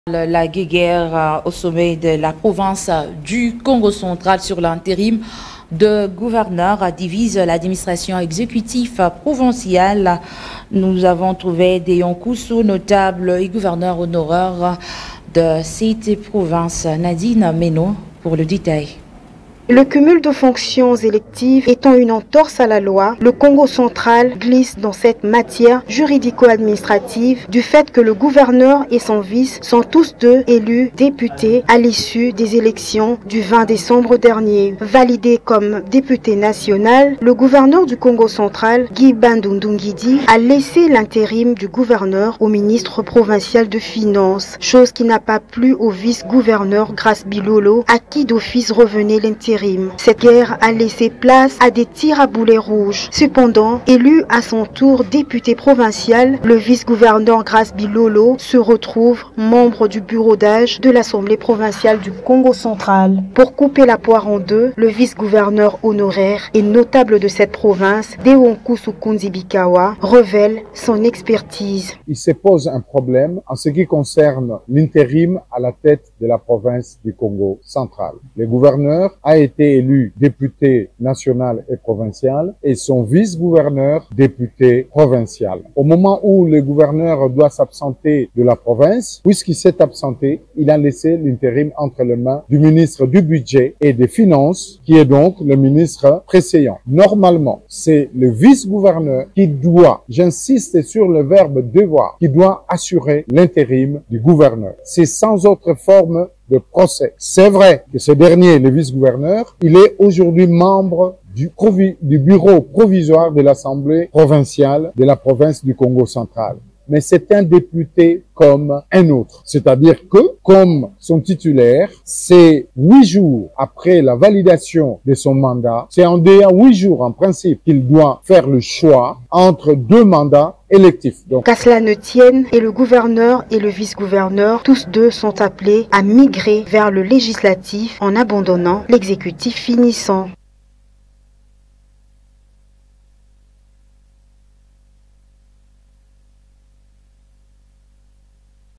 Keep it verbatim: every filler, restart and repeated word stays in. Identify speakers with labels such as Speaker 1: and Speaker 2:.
Speaker 1: La guéguerre au sommet de la province du Congo central sur l'intérim de gouverneur divise l'administration exécutive provinciale. Nous avons trouvé des Yonkoussou, notable et gouverneur honoraire de cette province. Nadine Meno pour le détail.
Speaker 2: Le cumul de fonctions électives étant une entorse à la loi, le Congo central glisse dans cette matière juridico-administrative du fait que le gouverneur et son vice sont tous deux élus députés à l'issue des élections du vingt décembre dernier. Validé comme député national, le gouverneur du Congo central, Guy Bandundungidi, a laissé l'intérim du gouverneur au ministre provincial de Finances, chose qui n'a pas plu au vice-gouverneur Grace Bilolo, à qui d'office revenait l'intérim. Cette guerre a laissé place à des tirs à boulets rouges. Cependant, élu à son tour député provincial, le vice-gouverneur Grace Bilolo se retrouve membre du bureau d'âge de l'Assemblée provinciale du Congo central. Pour couper la poire en deux, le vice-gouverneur honoraire et notable de cette province, Yonkoussou Bikawa, révèle son expertise.
Speaker 3: Il se pose un problème en ce qui concerne l'intérim à la tête de la province du Congo central. Le gouverneur a été élu député national et provincial et son vice-gouverneur député provincial. Au moment où le gouverneur doit s'absenter de la province, puisqu'il s'est absenté, il a laissé l'intérim entre les mains du ministre du Budget et des Finances, qui est donc le ministre précédent. Normalement, c'est le vice-gouverneur qui doit, j'insiste sur le verbe devoir, qui doit assurer l'intérim du gouverneur. C'est sans autre forme de procès. C'est vrai que ce dernier, le vice-gouverneur, il est aujourd'hui membre du, du bureau provisoire de l'Assemblée provinciale de la province du Congo central. Mais c'est un député comme un autre. C'est-à-dire que, comme son titulaire, c'est huit jours après la validation de son mandat, c'est en dehors huit jours en principe qu'il doit faire le choix entre deux mandats électifs. Donc,
Speaker 2: qu'à cela ne tienne, et le gouverneur et le vice-gouverneur, tous deux sont appelés à migrer vers le législatif en abandonnant l'exécutif finissant.